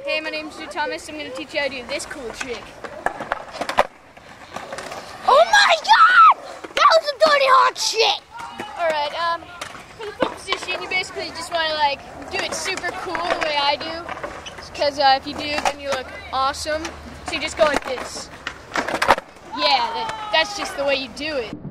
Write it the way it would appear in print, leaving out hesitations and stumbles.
Hey, my name's Drew Thomas. I'm going to teach you how to do this cool trick. Oh my god! That was some dirty hot shit! Alright, for the foot position, you basically just want to, like, do it super cool the way I do. Because if you do, then you look awesome. So you just go like this. Yeah, that's just the way you do it.